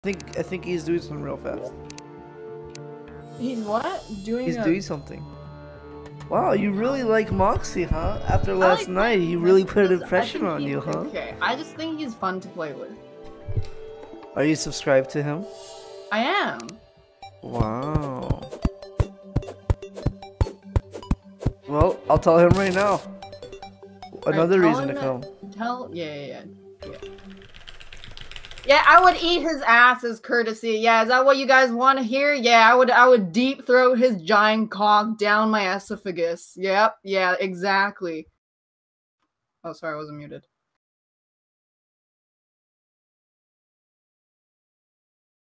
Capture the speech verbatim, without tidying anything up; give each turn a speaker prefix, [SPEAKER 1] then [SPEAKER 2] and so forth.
[SPEAKER 1] I think I think he's doing something real fast.
[SPEAKER 2] He's what? Doing
[SPEAKER 1] He's
[SPEAKER 2] a...
[SPEAKER 1] doing something. Wow, you really like Moxie, huh? After last
[SPEAKER 2] like
[SPEAKER 1] night, he really put an impression on you, huh?
[SPEAKER 2] Okay, I just think he's fun to play with.
[SPEAKER 1] Are you subscribed to him?
[SPEAKER 2] I am.
[SPEAKER 1] Wow. Well, I'll tell him right now. Another
[SPEAKER 2] right,
[SPEAKER 1] reason to
[SPEAKER 2] that,
[SPEAKER 1] come.
[SPEAKER 2] Tell, yeah, yeah, yeah, yeah. Yeah, I would eat his ass as courtesy. Yeah, is that what you guys want to hear? Yeah, I would, I would deep throat his giant cock down my esophagus. Yep, yeah, exactly. Oh, sorry, I wasn't muted.